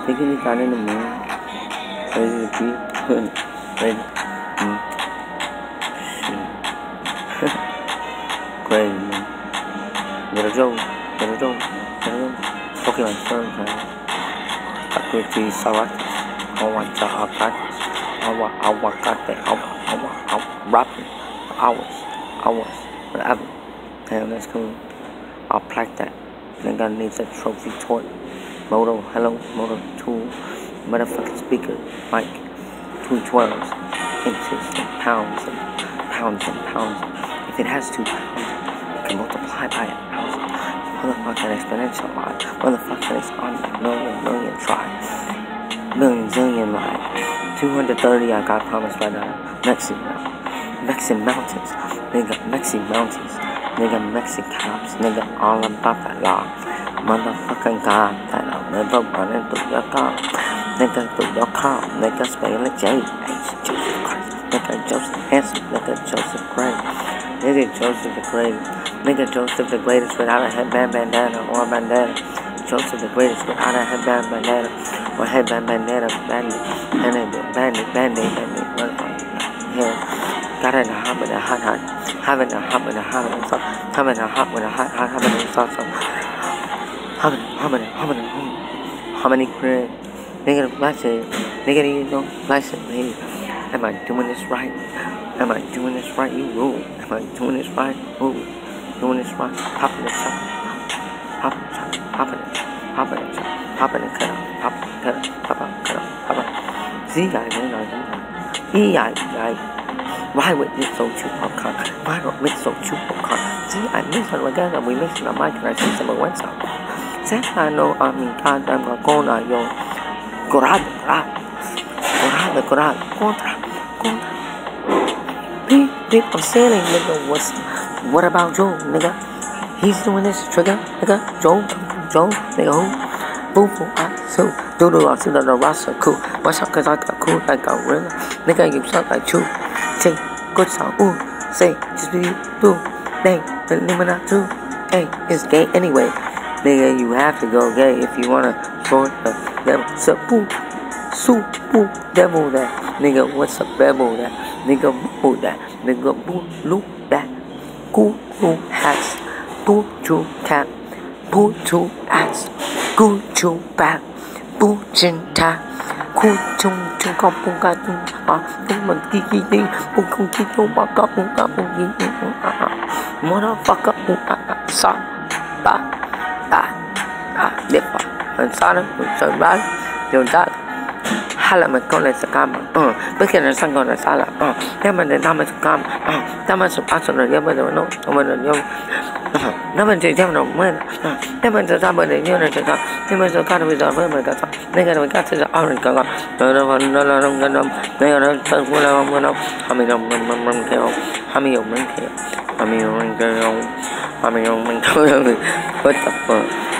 Taking it down in the moon. Ready to be. Ready. Crazy, man. Little Joe. Pokemon Sun time. Akwiti Sawat. Awacha Akat. Awakate. Rapping. Hours. Whatever. Damn, that's cool. I'll plaque that. Nigga needs a trophy toy. Moto, hello, Moto 2. Motherfucking speaker. Mic. 212s. Inches and pounds. If it has 2 pounds, you can multiply by 1,000. Motherfucking exponential line. Motherfucking it's on a million try. Zillion line. 230 I got promised right now. Mexican mountains. Nigga, Mexican mountains. Nigga, Mexican cops. Nigga, all about that law. Motherfucking God that I'll never run into your car. Nigga, through your car. Nigga, spelling J.H. Jesus Christ. Nigga, Joseph Hanson. Nigga, Joseph Gray. Nigga, Joseph the Great. Nigga, Joseph the Greatest without a headband bandana or bandana. Joseph the Greatest without a headband bandana or headband bandana. Bandit. Yeah. Got in a hot with a hot. Having a hot with a hot. Having a hot with a hot. Having a sauce. How many grand? Nigga, that's it. Nigga, you know, license, baby. Am I doing this right? You rule. Am I doing this right? Rule. Doing this right? Popping the shot. Popping the cut up. Z-I. Why would this so cheap popcorn? Why not mix so cheap popcorn? See, I mix it again and we mix it on my can I say some went up. Say I know I mean goddamn gonna yo. Corrado. People sailing, nigga. What about Joe, nigga? He's doing this trigger, nigga. Joe, nigga who? Boo, I so doodle, I see the rasta cool. What's up, cause I got cool like a gorilla. Nigga, you suck like chew. Say, good sound, ooh. Say, just be boo. Dang, but name not true. Hey, it's gay anyway. Nigga, you have to go gay if you wanna join the devil. So, boo, devil that. Nigga, what's up, rebel that? Nigga, boo that. Nigga, boo, loop that. Cool, hats. Boo, choo, cat. Boo, choo, ass. Goo, choo, back. Boo, chin, ta. Cool, chung, con, boo, ga, tung, tung, man, kiki, ding. Boo, kung, kiki, waka, boo, ga, boo, kiki, motherfucker, boo, sa, ba, đẹp hơn sao đó trời bá điều đó hay là mình con này sẽ cam bất kỳ là sang con là sao là nếu mình đến năm mình sẽ camถ้ามันสุภาพสุนทรยมันจะมันมันจะยงnếu mình chỉ theo đồng mới nếu mìnhจะทำแบบนี้เนี่ยจะทำที่มันจะการวิจารณ์เพื่อมันก็ทำในการมันก็จะเอาเรื่องกันเราทำให้เรามันเกี่ยวทำให้เรามันเกี่ยวwhat the fuck